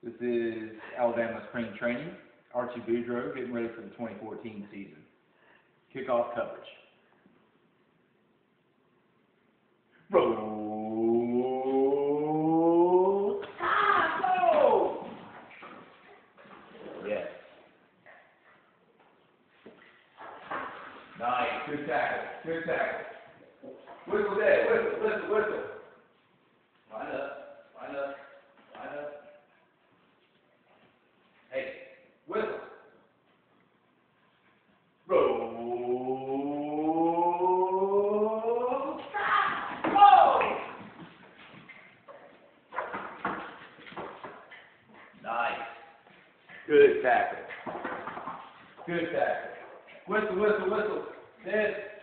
This is Alabama spring training. Archie Boudreaux getting ready for the 2014 season. Kickoff coverage. Roll. Tackle! Yes. Nice. Good tackle. Good tackle. Whistle there. Whistle. Whistle. Whistle. Line up. Line up. Line up. Hey. Whistle. Roll. Go! Nice. Good tackle. Good tackle. Whistle, whistle, whistle. Dead.